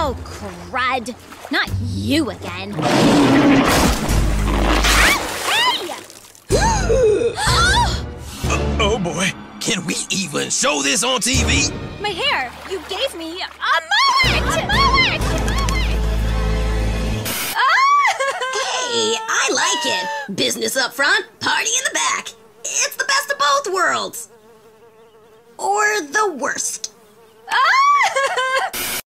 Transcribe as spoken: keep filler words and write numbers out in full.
Oh, crud. Not you again. Hey! Oh! Uh, oh, boy. Can we even show this on T V? My hair. You gave me a mullet! A mullet! Hey, I like it. Business up front, party in the back. It's the best of both worlds. Or the worst.